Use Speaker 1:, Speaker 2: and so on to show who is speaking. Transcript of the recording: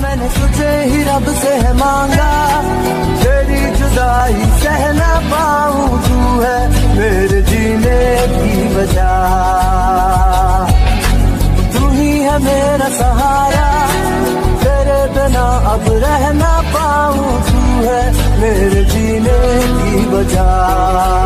Speaker 1: मैंने तुझे ही रब से है मांगा, तेरी जुदाई सह ना पाऊं, तू है मेरे जीने की वजह, तू ही है मेरा सहारा, तेरे बिना अब रह ना पाऊं, तू है मेरे जीने की वजह।